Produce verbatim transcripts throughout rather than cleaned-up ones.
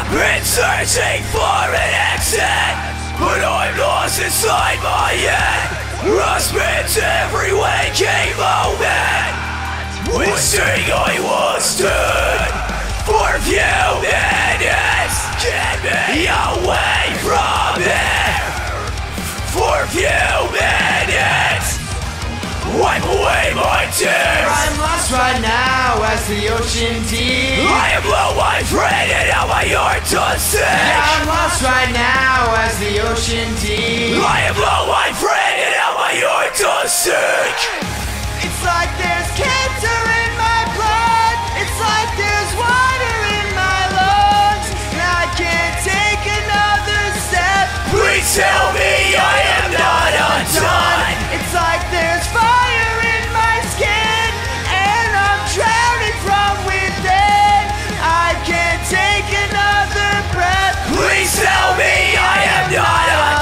I've been searching for an exit, but I'm lost inside my head. Rust spins every waking moment, wishing I was dead. For a few minutes, get me away from here. For a few minutes, wipe away my tears. I'm lost right now as the ocean deep. I am low, my friend, and now my heart does sink. Yeah, I'm lost right now as the ocean deep. I am low, my friend, and now my heart does sink. It's like there's cancer in my blood. It's like there's water in my lungs, and I can't take another step. Please tell me I am not undone. It's like there's fire in my skin, and I'm drowning from within. I can't take another breath. Please tell me I am not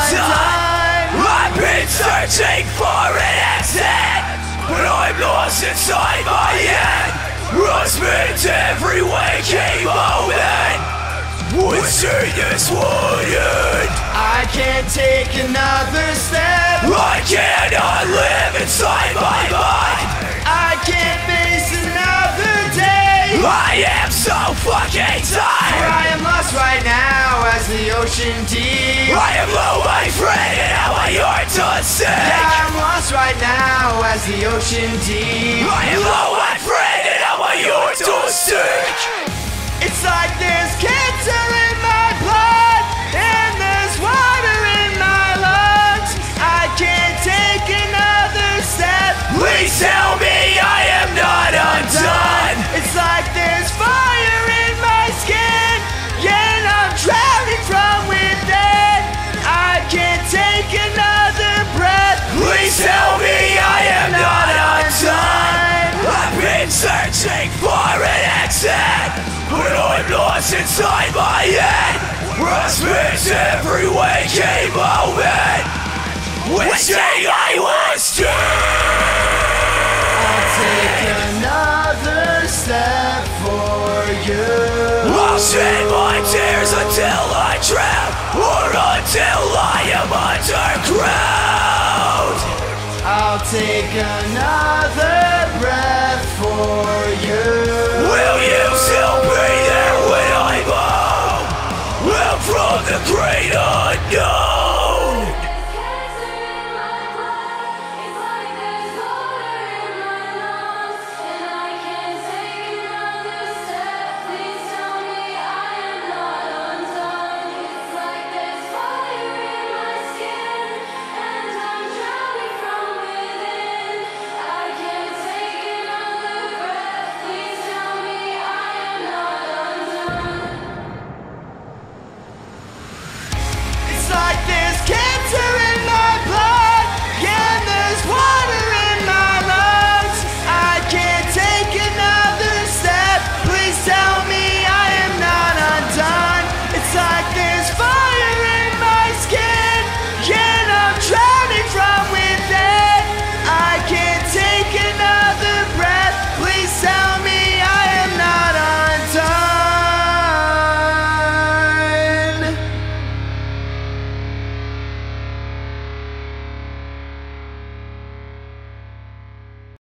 undone. I've been searching for an exit, but I'm lost inside my head. Rust spins every waking moment, wishing this would end. I can't take another step. I cannot live inside my mind. I can't face another day. I am so fucking For tired. I am lost right now as the ocean deep. I am low, my friend, and now my heart does sink. Yeah, I'm lost right now as the ocean deep. I am low, my friend, and now my heart does sink. It's like there's cancer in my blood, and there's water in my lungs. I can't take another step. Please tell me I am not undone. It's like there's fire in my skin, yeah, and I'm drowning from within. I can't take another breath. Please tell me I am not undone. I've been searching for an exit, but I'm lost inside my head. Rust spins every waking moment, wishing I was dead. I'll take another step for you. I'll shed my tears until I drown, or until I am underground. I'll take another